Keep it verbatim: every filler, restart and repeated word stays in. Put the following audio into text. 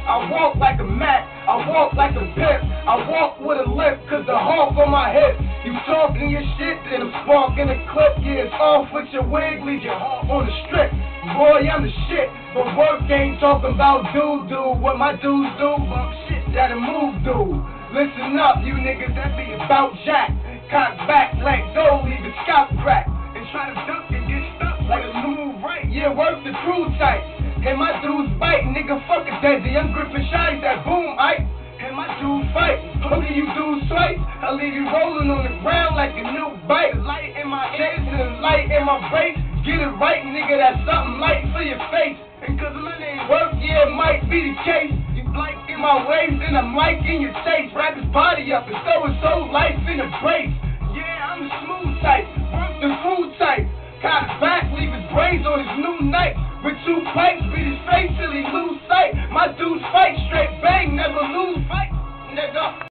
I walk like a Mac, I walk like a pimp, I walk with a limp, cause the hawk on my hip. You talking your shit, then a spark in the clip, yeah, it's off with your wig, leave your hawk on the strip. Boy, I'm the shit, but work ain't talking about doo-doo, what my dudes do, bump shit that'll move dude. Listen up, you niggas, that be about Jack. Cock back, let go, leave the scalp crack, and try to duck and get stuck like a move right. Yeah, work the crew tight. And my dudes bite, nigga, fuck a Desi. I'm gripping shotties that boom, Ike. And my dudes fight. Look at you dudes swipe. I leave you rolling on the ground like a new bike. Light in my ears and light in my face. Get it right, nigga, that's something light for your face. And cause my name work, yeah, it might be the case. You blank in my waves and I'm like in your taste. Wrap his body up and throw his whole life in a brace. Yeah, I'm the smooth type, work the food type. Cock back, leave his brains on his new knife. With two pipes, beat his face till he lose sight. My dudes fight straight bang.